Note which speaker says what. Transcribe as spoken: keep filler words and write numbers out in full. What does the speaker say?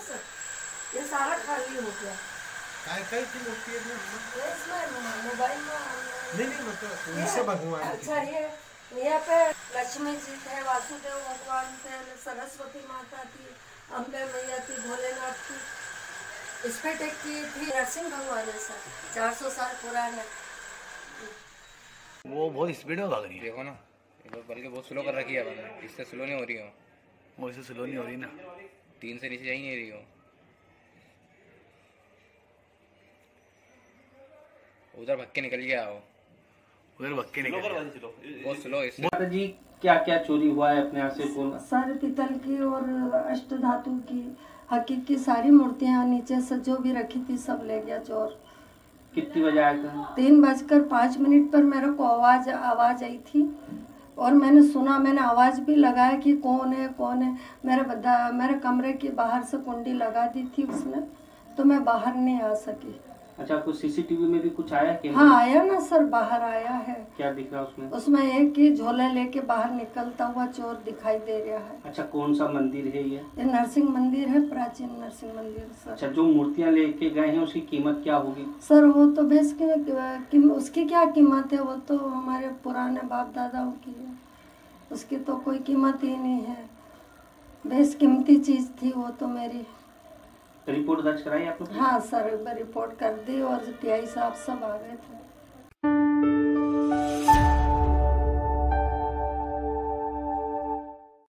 Speaker 1: Sir, ये सारा खाली हो गया।
Speaker 2: काय काय की मूर्ति है
Speaker 1: ये इसमें मोबाइल में
Speaker 2: नहीं नहीं मतलब उनसे भगवान की।
Speaker 1: अच्छा, ये यहाँ पे लक्ष्मी जी थे, वासुदेव भगवान थे, सरस्वती माता थी, अम्बे मैया थी, भोलेनाथ की। इस पे टेक की थी नरसिंह भगवान है सर, चार सौ साल पुराना।
Speaker 3: वो बहुत स्पीड में भाग रही है।
Speaker 4: देखो ना, बल्कि बहुत स्लो कर रखी है मैंने, इससे स्लो नहीं हो रही हो।
Speaker 3: वो इससे स्लो नहीं हो रही ना,
Speaker 4: तीन से नीचे जा ही नहीं रही हो। उधर भग के निकल गया हो,
Speaker 3: उधर भग के निकल गया।
Speaker 4: बहुत स्लो है।
Speaker 5: माता जी क्या क्या चोरी हुआ है अपने यहाँ से? कौन?
Speaker 1: सारे पीतल की और अष्ट धातु की, हकीक की सारी मूर्तियाँ नीचे से जो भी रखी थी सब ले गया चोर।
Speaker 5: कितनी बजे आया था?
Speaker 1: तीन बजकर पाँच मिनट पर मेरे को आवाज आवाज आई थी और मैंने सुना, मैंने आवाज भी लगाया कि कौन है कौन है। मेरे बदा मेरे कमरे के बाहर से कुंडी लगा दी थी उसने, तो मैं बाहर नहीं आ सकी।
Speaker 5: अच्छा, कुछ सीसीटीवी में भी कुछ आया क्या?
Speaker 1: हाँ आया ना सर, बाहर आया है।
Speaker 5: क्या दिख रहा है उसमें?
Speaker 1: उसमें एक ही झोला लेके बाहर निकलता हुआ चोर दिखाई दे रहा है।
Speaker 5: अच्छा, कौन सा मंदिर है ये?
Speaker 1: ये नरसिंह मंदिर है, प्राचीन नरसिंह मंदिर सर।
Speaker 5: अच्छा, जो मूर्तियाँ लेके गए हैं उसकी कीमत क्या होगी?
Speaker 1: सर वो तो बेस की, उसकी क्या कीमत है, वो तो हमारे पुराने बाप दादाओं की है, उसकी तो कोई कीमत ही नहीं है। बेस कीमती चीज़ थी वो तो मेरी।
Speaker 5: रिपोर्ट दर्ज कराई आप लोग?
Speaker 1: हाँ सर, रिपोर्ट कर दी और टीआई साहब सब आ गए थे।